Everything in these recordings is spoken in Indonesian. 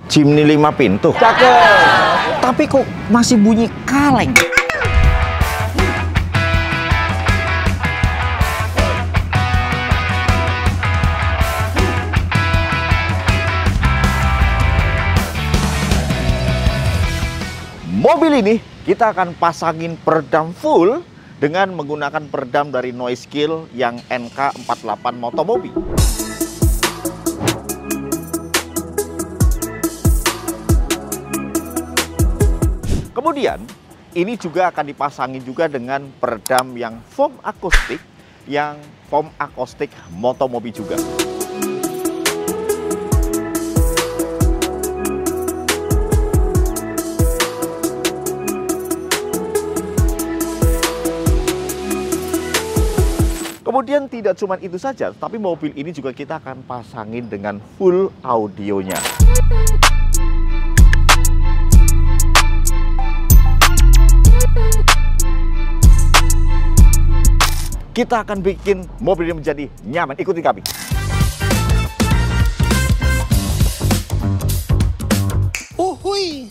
Jimny 5 pintu. Cakep. Tapi kok masih bunyi kaleng? Mobil ini kita akan pasangin peredam full dengan menggunakan peredam dari Noise-Kill yang NK48 Motomobi. Kemudian, ini juga akan dipasangin juga dengan peredam yang foam akustik, Motomobi juga. Kemudian tidak cuma itu saja, tapi mobil ini juga kita akan pasangin dengan full audionya. Kita akan bikin mobil ini menjadi nyaman. Ikuti kami. Uhuy.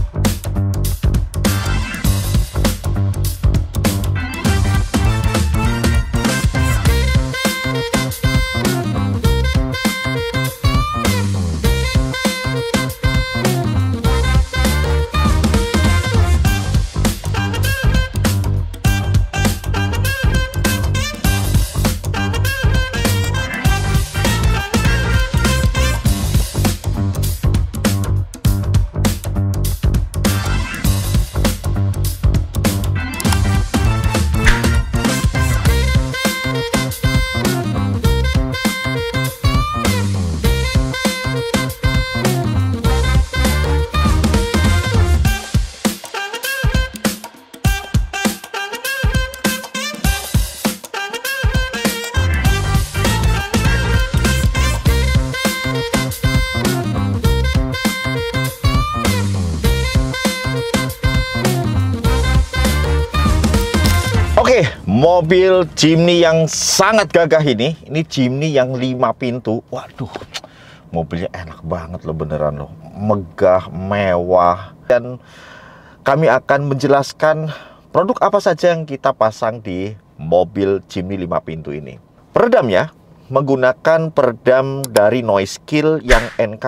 Oke, mobil Jimny yang sangat gagah ini Jimny yang 5 pintu. Waduh, mobilnya enak banget loh, beneran loh. Megah, mewah. Dan kami akan menjelaskan produk apa saja yang kita pasang di mobil Jimny 5 pintu ini. Peredamnya menggunakan peredam dari Noise-Kill yang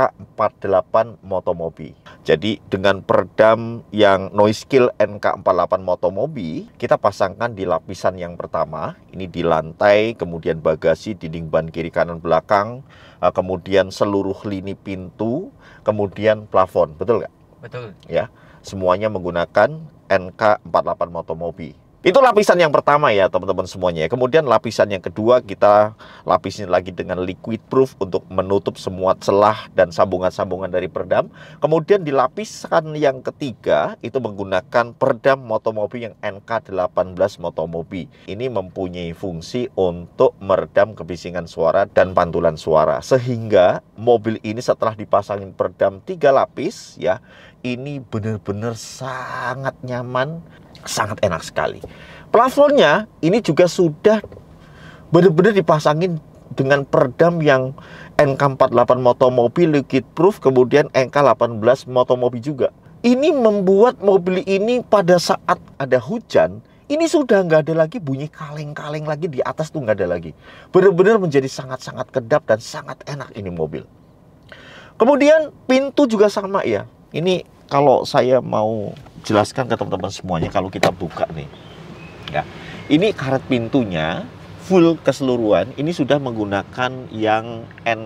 NK48 Motomobi. Jadi dengan peredam yang Noise-Kill NK48 Motomobi, kita pasangkan di lapisan yang pertama. Ini di lantai, kemudian bagasi, dinding ban kiri kanan belakang, kemudian seluruh lini pintu, kemudian plafon. Betul nggak? Betul. Ya, semuanya menggunakan NK48 Motomobi. Itu lapisan yang pertama ya teman-teman semuanya. Kemudian lapisan yang kedua kita lapisin lagi dengan liquid proof untuk menutup semua celah dan sambungan-sambungan dari peredam. Kemudian di lapisan yang ketiga itu menggunakan peredam Motomobi yang NK18 Motomobi. Ini mempunyai fungsi untuk meredam kebisingan suara dan pantulan suara. Sehingga mobil ini setelah dipasangin peredam 3 lapis ya, ini benar-benar sangat nyaman, sangat enak sekali. Plafonnya ini juga sudah benar-benar dipasangin dengan peredam yang NK48 Motomobi liquid proof, kemudian NK18 Motomobi juga. Ini membuat mobil ini pada saat ada hujan, ini sudah nggak ada lagi bunyi kaleng-kaleng lagi di atas tuh, nggak ada lagi. Benar-benar menjadi sangat-sangat kedap dan sangat enak ini mobil. Kemudian pintu juga sama ya. Ini kalau saya mau jelaskan ke teman-teman semuanya, kalau kita buka nih ya, ini karet pintunya full keseluruhan ini sudah menggunakan yang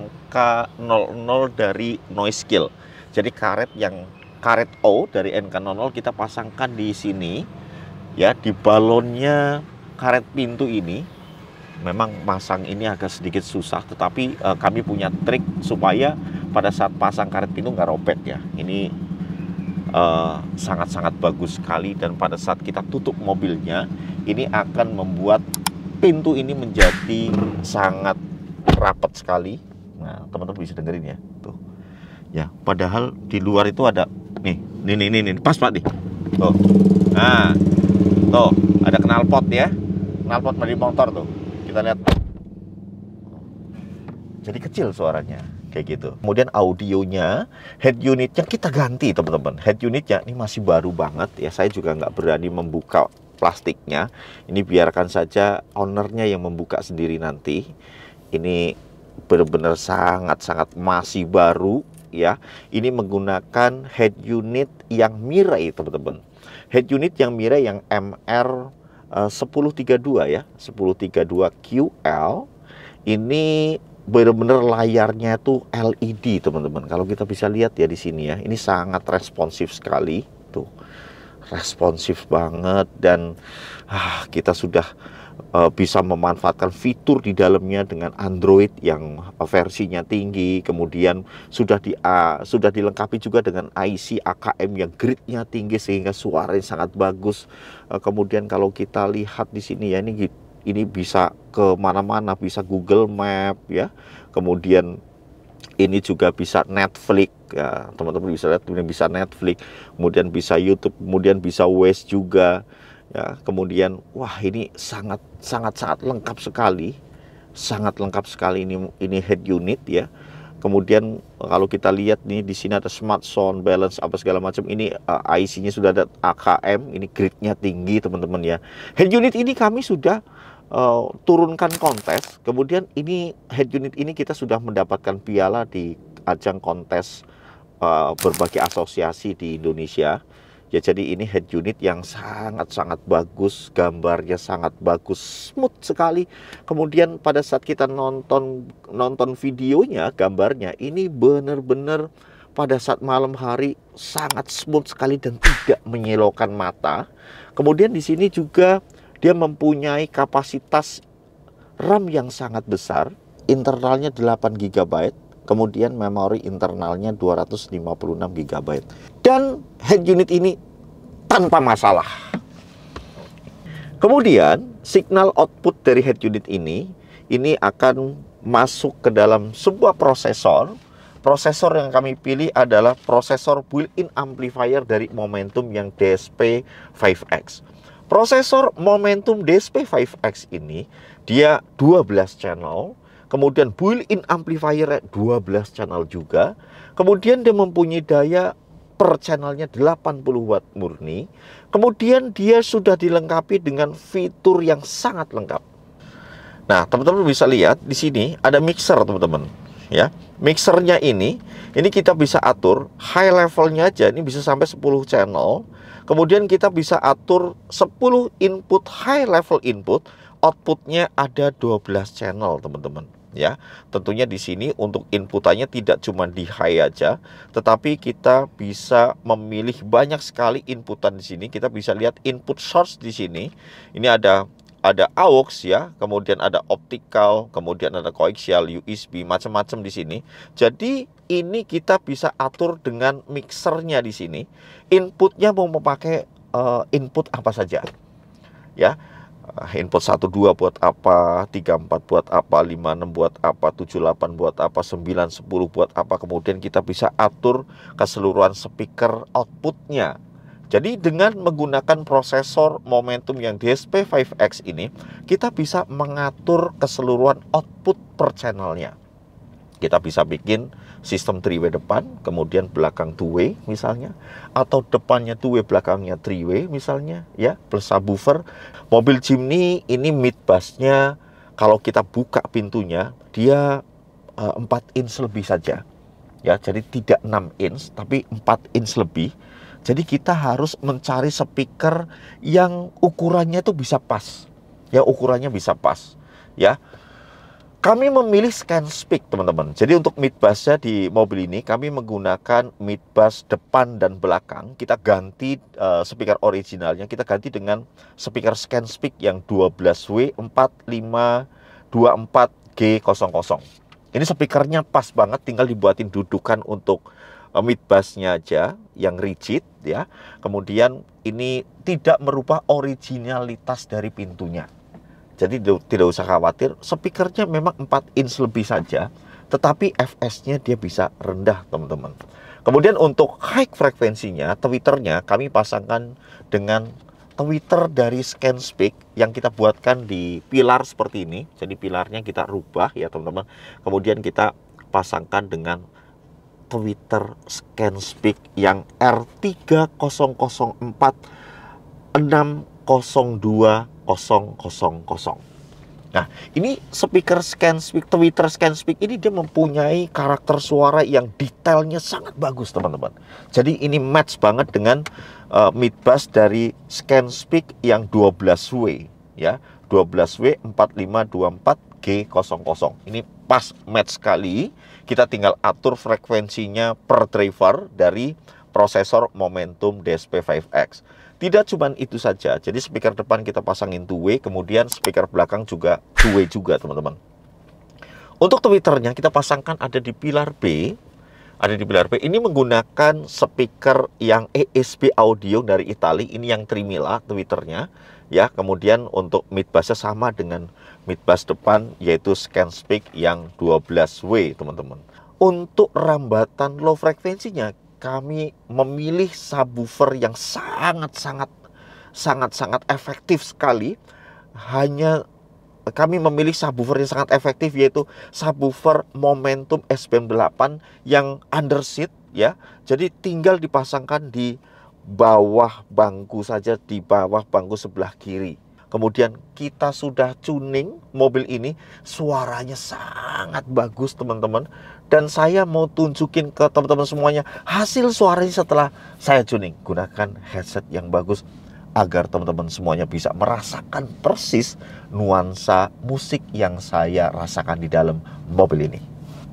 NK00 dari Noise-Kill. Jadi karet O dari NK00 kita pasangkan di sini ya, di balonnya karet pintu ini. Memang pasang ini agak sedikit susah, tetapi kami punya trik supaya pada saat pasang karet pintu nggak robek ya. Ini sangat-sangat bagus sekali, dan pada saat kita tutup mobilnya ini akan membuat pintu ini menjadi sangat rapat sekali. Nah, teman-teman bisa dengerin ya, tuh ya, padahal di luar itu ada nih pas Pak nih, tuh, nah tuh ada knalpot ya, knalpot dari motor tuh, kita lihat jadi kecil suaranya. kayak gitu. Kemudian audionya, head unitnya kita ganti teman-teman. Head unitnya ini masih baru banget ya, saya juga nggak berani membuka plastiknya. Ini biarkan saja ownernya yang membuka sendiri nanti. Ini benar-benar sangat-sangat masih baru ya. Ini menggunakan head unit yang Mirai teman-teman. Head unit yang Mirai yang MR 1032 ya, 1032 QL. Ini benar-benar layarnya itu LED teman-teman. Kalau kita bisa lihat ya di sini ya, ini sangat responsif sekali tuh, responsif banget. Dan kita sudah bisa memanfaatkan fitur di dalamnya dengan Android yang versinya tinggi. Kemudian sudah dilengkapi juga dengan IC AKM yang gridnya tinggi sehingga suaranya sangat bagus. Kemudian kalau kita lihat di sini ya, ini bisa ke mana-mana, bisa Google Map ya. Kemudian ini juga bisa Netflix ya, teman-teman bisa lihat, kemudian bisa Netflix, kemudian bisa YouTube, kemudian bisa Waze juga ya. Kemudian wah, ini sangat lengkap sekali. Sangat lengkap sekali ini head unit ya. Kemudian kalau kita lihat nih di sini ada smart sound, balance apa segala macam. Ini IC-nya sudah ada AKM, ini gridnya tinggi teman-teman ya. Head unit ini kami sudah turunkan kontes. Kemudian ini head unit ini kita sudah mendapatkan piala di ajang kontes berbagai asosiasi di Indonesia. Ya, jadi ini head unit yang sangat bagus, gambarnya sangat bagus, smooth sekali. Kemudian pada saat kita nonton videonya, gambarnya ini benar-benar pada saat malam hari sangat smooth sekali dan tidak menyilaukan mata. Kemudian di sini juga dia mempunyai kapasitas RAM yang sangat besar, internalnya 8 GB, kemudian memori internalnya 256 GB. Dan head unit ini tanpa masalah. Kemudian signal output dari head unit ini akan masuk ke dalam sebuah prosesor. Prosesor yang kami pilih adalah prosesor built-in amplifier dari Momentum yang DSP-5X. Prosesor Momentum DSP-5X ini dia 12 channel, kemudian built-in amplifier 12 channel juga. Kemudian dia mempunyai daya per channelnya 80 watt murni. Kemudian dia sudah dilengkapi dengan fitur yang sangat lengkap. Nah, teman-teman bisa lihat di sini ada mixer teman-teman ya. Mixernya ini kita bisa atur high levelnya aja, ini bisa sampai 10 channel. Kemudian kita bisa atur 10 input high level input, outputnya ada 12 channel teman-teman ya. Tentunya di sini untuk inputannya tidak cuma di high aja, tetapi kita bisa memilih banyak sekali inputan di sini. Kita bisa lihat input source di sini. Ini ada aux ya, kemudian ada optical, kemudian ada coaxial, USB, macam-macam di sini. Jadi ini kita bisa atur dengan mixernya di sini. Inputnya mau memakai input apa saja ya. Input 12 buat apa, 34 buat apa, 56 buat apa, 78 buat apa, 910 buat apa. Kemudian kita bisa atur keseluruhan speaker outputnya. Jadi dengan menggunakan prosesor Momentum yang DSP-5X ini, kita bisa mengatur keseluruhan output per channelnya. Kita bisa bikin sistem 3-way depan, kemudian belakang 2-way misalnya, atau depannya 2-way, belakangnya 3-way misalnya ya, plus subwoofer. Mobil Jimny ini mid bassnya kalau kita buka pintunya dia 4 inch lebih saja ya, jadi tidak 6 inch tapi 4 inch lebih. Jadi kita harus mencari speaker yang ukurannya itu bisa pas ya, ukurannya bisa pas ya. Kami memilih ScanSpeak teman-teman. Jadi untuk mid bassnya di mobil ini kami menggunakan mid bass depan dan belakang. Kita ganti speaker originalnya, kita ganti dengan speaker ScanSpeak yang 12W4524G00. Ini speakernya pas banget, tinggal dibuatin dudukan untuk mid bassnya aja yang rigid ya. Kemudian ini tidak merubah originalitas dari pintunya. Jadi tidak usah khawatir, speakernya memang 4 inch lebih saja, tetapi fs-nya dia bisa rendah teman-teman. Kemudian untuk high frekuensinya, tweeternya kami pasangkan dengan tweeter dari ScanSpeak yang kita buatkan di pilar seperti ini. Jadi pilarnya kita rubah ya teman-teman. Kemudian kita pasangkan dengan tweeter ScanSpeak yang R304602000. Nah, ini speaker ScanSpeak, tweeter ScanSpeak ini dia mempunyai karakter suara yang detailnya sangat bagus, teman-teman. Jadi ini match banget dengan mid bass dari ScanSpeak yang 12W ya, 12W 4524G00. Ini pas match sekali. Kita tinggal atur frekuensinya per driver dari prosesor Momentum DSP-5X. Tidak cuma itu saja, jadi speaker depan kita pasangin 2W, kemudian speaker belakang juga 2W juga, teman-teman. Untuk tweeternya kita pasangkan ada di pilar B. Ada di pilar B, ini menggunakan speaker yang ESP audio dari Italia, ini yang Trimila tweeternya. Ya, kemudian untuk mid bassnya sama dengan mid bass depan, yaitu ScanSpeak yang 12W, teman-teman. Untuk rambatan low frekuensinya, kami memilih subwoofer yang sangat-sangat efektif sekali. Kami memilih subwoofer yang sangat efektif, yaitu subwoofer Momentum SBM8 yang underseat ya. Jadi tinggal dipasangkan di bawah bangku saja, di bawah bangku sebelah kiri. Kemudian kita sudah tuning mobil ini, suaranya sangat bagus, teman-teman. Dan saya mau tunjukin ke teman-teman semuanya hasil suaranya setelah saya tuning. Gunakan headset yang bagus agar teman-teman semuanya bisa merasakan persis nuansa musik yang saya rasakan di dalam mobil ini.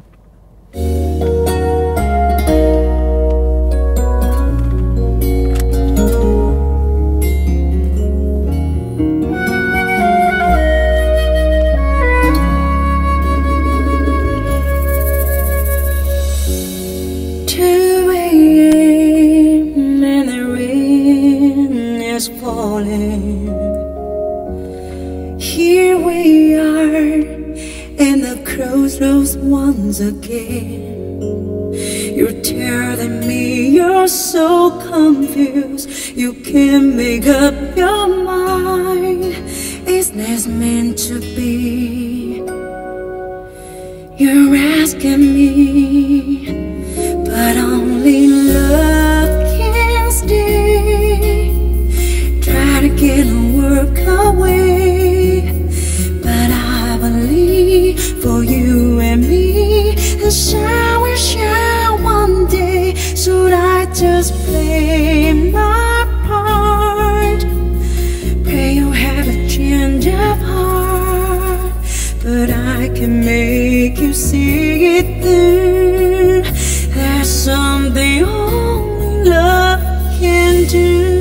Here we are in the crossroads once again. You're telling me you're so confused, you can't make up your mind. Is this meant to be? You're asking me, but only love can stay. Try to get and work away, but I believe for you and me, the sun will shine one day. Should I just play my part? Pray you have a change of heart, but I can make you see it through. There's something only love can do.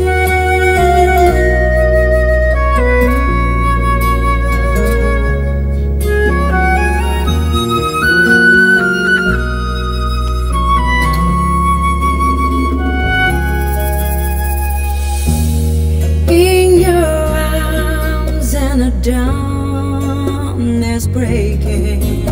Dawn is breaking,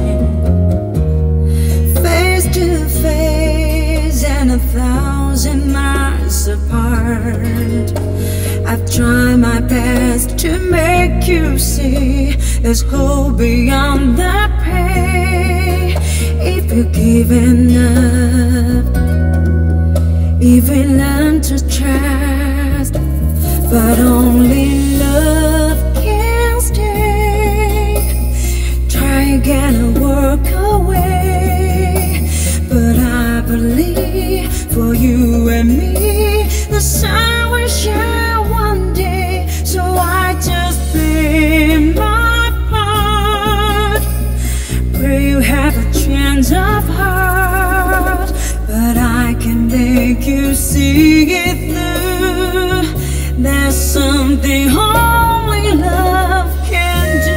face to face and 1,000 miles apart. I've tried my best to make you see there's hope beyond the pain. If you give enough, if you learn to trust, but only love can stay. Try again and work away, but I believe for you and me, the sun will shine one day. So I just play my part. Pray you have a chance of heart, but I can make you see it through. There's something only love can do.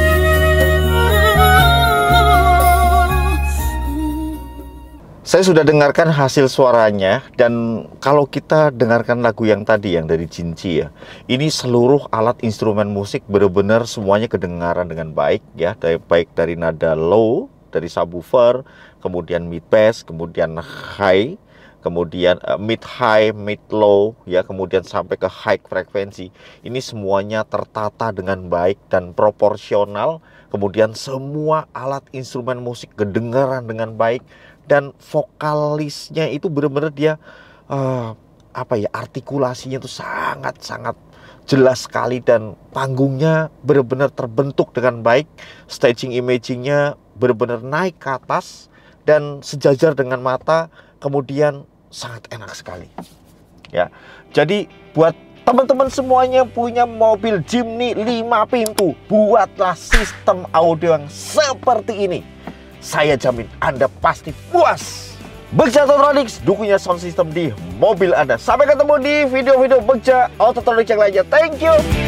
Saya sudah dengarkan hasil suaranya, dan kalau kita dengarkan lagu yang tadi yang dari Jinji ya, ini seluruh alat instrumen musik benar-benar semuanya kedengaran dengan baik ya, baik dari nada low, dari subwoofer, kemudian mid bass, kemudian high, kemudian mid high, mid low ya, kemudian sampai ke high frekuensi. Ini semuanya tertata dengan baik dan proporsional kemudian semua alat instrumen musik kedengaran dengan baik, dan vokalisnya itu benar-benar dia artikulasinya itu sangat-sangat jelas sekali, dan panggungnya benar-benar terbentuk dengan baik, staging imagingnya benar-benar naik ke atas dan sejajar dengan mata, kemudian sangat enak sekali ya. Jadi buat teman-teman semuanya punya mobil Jimny 5 pintu, buatlah sistem audio yang seperti ini. Saya jamin Anda pasti puas. Begja Autotronics, dukunya sound system di mobil Anda. Sampai ketemu di video-video Begja Autotronics yang lainnya. Thank you.